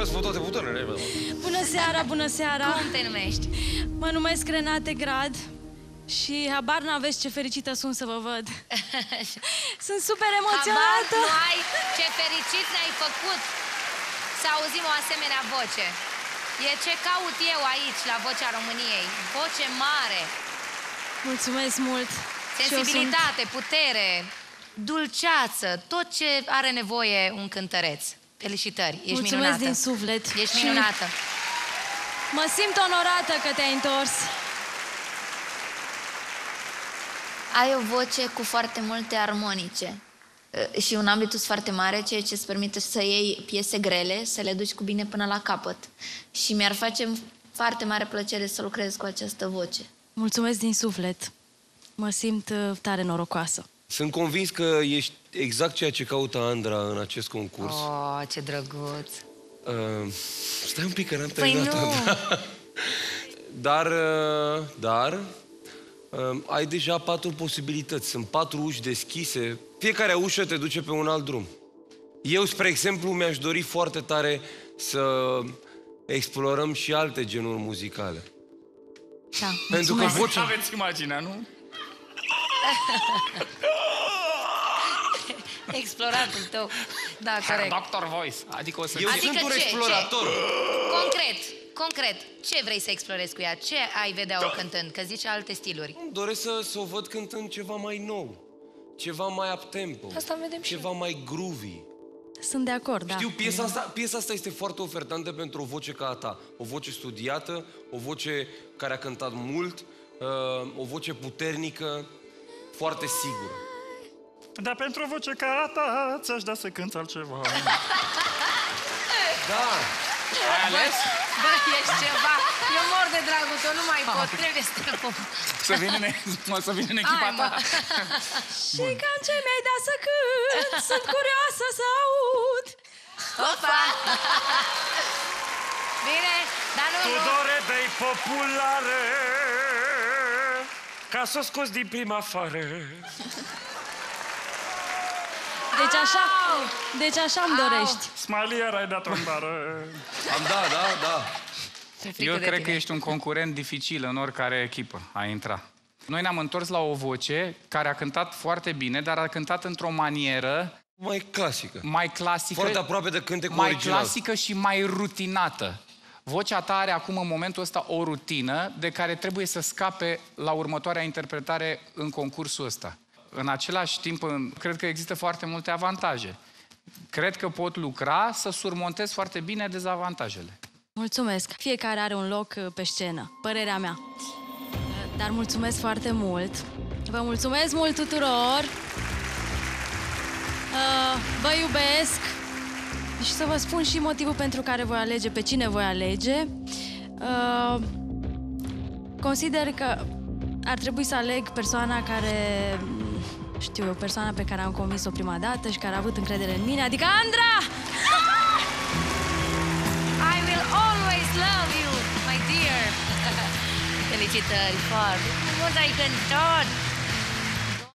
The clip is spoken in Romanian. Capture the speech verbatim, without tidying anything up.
mulțumesc cu toate puterile. Bună seara, bună seara. Cum te numești? Mă numesc Renate Grad și habar n-aveți ce fericită sunt să vă văd. Sunt super emoționată. Habar nu ai ce fericit ne-ai făcut să auzim o asemenea voce. E ce caut eu aici, la Vocea României. Voce mare. Mulțumesc mult. Sensibilitate, sunt... putere, dulceață, tot ce are nevoie un cântăreț. Felicitări, ești Mulțumesc minunată. din suflet. Ești minunată. Mă simt onorată că te-ai întors. Ai o voce cu foarte multe armonice și un ambitus foarte mare, ceea ce îți permite să iei piese grele, să le duci cu bine până la capăt. Și mi-ar face foarte mare plăcere să lucrez cu această voce. Mulțumesc din suflet. Mă simt tare norocoasă. Sunt convins că ești exact ceea ce caută Andra în acest concurs. Oh, ce drăguț. Uh, stai un pic că n-am Păi terminat. nu. Dar, uh, dar, uh, ai deja patru posibilități. Sunt patru uși deschise. Fiecare ușă te duce pe un alt drum. Eu, spre exemplu, mi-aș dori foarte tare să explorăm și alte genuri muzicale. Da, pentru că vocea... Aveți imaginea, nu? Exploratul tău. Da, corect. Doctor Voice. Adică o să... Eu Adică sunt un ce? explorator. Ce? Concret, concret, ce vrei să explorezi cu ea? Ce ai vedea-o cântând? Că zici alte stiluri. Îmi doresc să, să o văd cântând ceva mai nou, ceva mai up-tempo, Asta vedem și ceva mai groovy. Sunt de acord, da. Știu, piesa asta, piesa asta este foarte ofertantă pentru o voce ca a ta. O voce studiată, o voce care a cântat mult, uh, o voce puternică, foarte sigură. Dar pentru o voce ca a ta, ți-aș da să cânți altceva. Da! Ai ales? Bă, ești ceva. Eu mor de dragul tău, nu mai pot. Trebuie să te pup. Să vină în, mă, să vină în echipa Hai, ta. Și cam ce mi-ai dat să cânt, sunt curioasă să aud. Opa! Bine, dar nu, nu. Tudore, dă-i populare, ca să o scoți din prima afară. Deci așa, deci așa îmi dorești. Smiley, iar ai dat-o în bară. Am da, da, da. Eu cred că ești un concurent dificil în oricare echipă a intra. Noi ne-am întors la o voce care a cântat foarte bine, dar a cântat într-o manieră Mai clasică. mai clasică, Foarte aproape de cântecul mai original. clasică și mai rutinată. Vocea ta are acum, în momentul ăsta, o rutină de care trebuie să scape la următoarea interpretare în concursul ăsta. În același timp, cred că există foarte multe avantaje. Cred că pot lucra să surmontez foarte bine dezavantajele. Mulțumesc. Fiecare are un loc pe scenă, părerea mea. Dar mulțumesc foarte mult. Vă mulțumesc mult tuturor. Vă iubesc. Și să vă spun și motivul pentru care voi alege, pe cine voi alege. Consider că ar trebui să aleg persoana care... Știu eu, persoana pe care am convins-o prima dată și care a avut încredere în mine, adică Andra! I will always love you, my dear. Felicitări, foarte mult ai cântat.